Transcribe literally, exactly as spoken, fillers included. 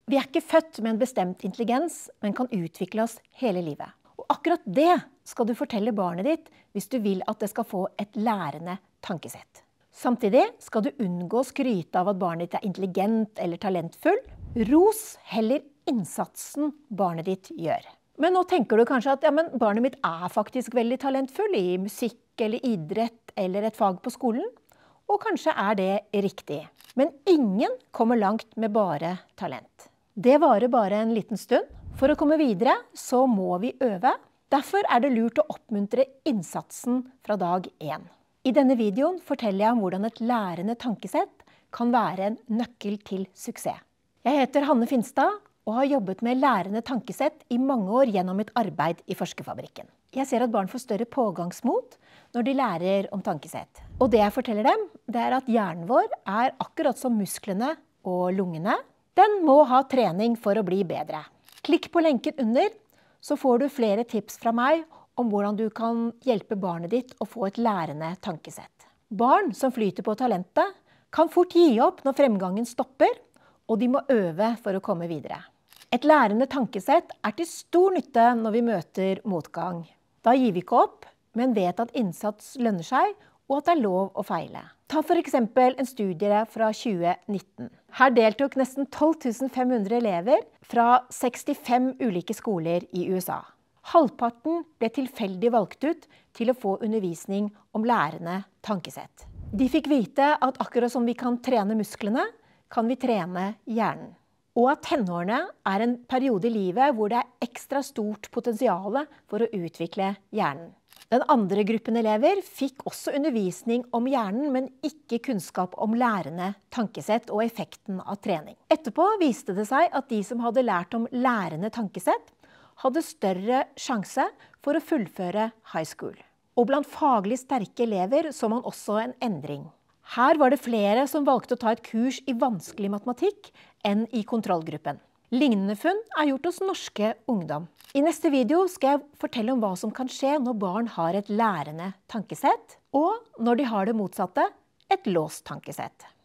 Vi er ikke født med en bestemt intelligens, men kan utvikle oss hele livet. Og akkurat det skal du fortelle barnet ditt hvis du vil at det skal få et lærende tankesett. Samtidig skal du unngå å skryte av at barnet ditt er intelligent eller talentfull. Ros heller innsatsen barnet ditt gjør. Men nå tenker du kanskje at ja, men barnet mitt er faktisk veldig talentfull i musikk eller idrett eller et fag på skolen. Og kanskje er det riktig. Men ingen kommer langt med bare talent. Det varer bare en liten stund. For å komme videre så må vi øve. Derfor er det lurt å oppmuntre innsatsen fra dag én. I denne videoen forteller jeg om hvordan et lærende tankesett kan være en nøkkel til suksess. Jeg heter Hanne Finstad og har jobbet med lærende tankesett i mange år gjennom mitt arbeid i Forskerfabrikken. Jeg ser at barn får større pågangsmot når de lærer om tankesett. Og det jeg forteller dem, det er at hjernen vår er akkurat som musklene og lungene. Den må ha trening for å bli bedre. Klikk på lenken under, så får du flere tips fra meg om hvordan du kan hjelpe barnet ditt å få et lærende tankesett. Barn som flyter på talentet kan fort gi opp når fremgangen stopper, og de må øve for å komme videre. Et lærende tankesett er til stor nytte når vi møter motgang. Da gir vi ikke opp, men vet at innsats lønner seg, og at det er lov å feile. Ta for eksempel en studie fra tjue nitten. Her deltok nesten tolv tusen fem hundre elever fra sekstifem ulike skoler i U S A. Halvparten ble tilfeldig valgt ut til å få undervisning om lærende tankesett. De fikk vite at akkurat som vi kan trene musklene, kan vi trene hjernen. Og at tenårene er en periode i livet hvor det er ekstra stort potensial for å utvikle hjernen. Den andre gruppen elever fikk også undervisning om hjernen, men ikke kunnskap om lærende tankesett og effekten av trening. Etterpå viste det seg at de som hadde lært om lærende tankesett, hadde større sjanse for å fullføre high school. Og blant faglig sterke elever så man også en endring. Her var det flere som valgte å ta et kurs i vanskelig matematikk enn i kontrollgruppen. Lignende funn er gjort hos norske ungdom. I neste video skal jeg fortelle om hva som kan skje når barn har et lærende tankesett, og når de har det motsatte, et låst tankesett.